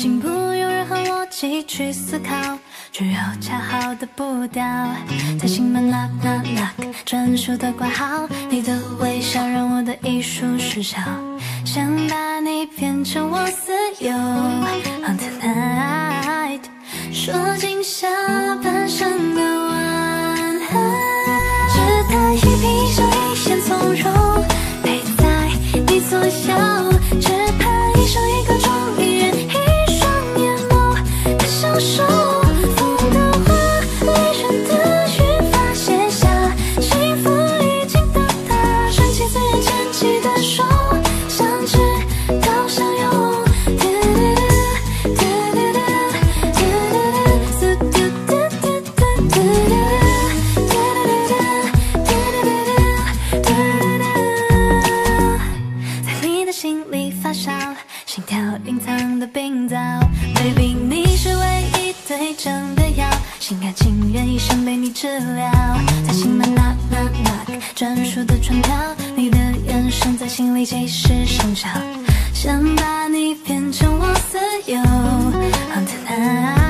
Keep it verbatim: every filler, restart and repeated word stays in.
心不用任何逻辑去思考，只有恰好的步调，在心门 knock knock knock， 专属的挂号。你的微笑让我的艺术失效，想把你变成我私有。On tonight， 说尽下半生的晚安，只叹一颦笑一线从容，陪在你左右，只盼一生一个钟，一人一双眼眸的相守。风的花，离人的语法写下，幸福已经到达，顺其自然牵起的手，相知到相拥。心跳隐藏的冰枣 ，Baby 你是唯一对症的药，心甘情愿一生被你治疗。在心门 knock knock knock， 专属的传票，你的眼神在心里即时生效，想把你变成我私有。On tonight。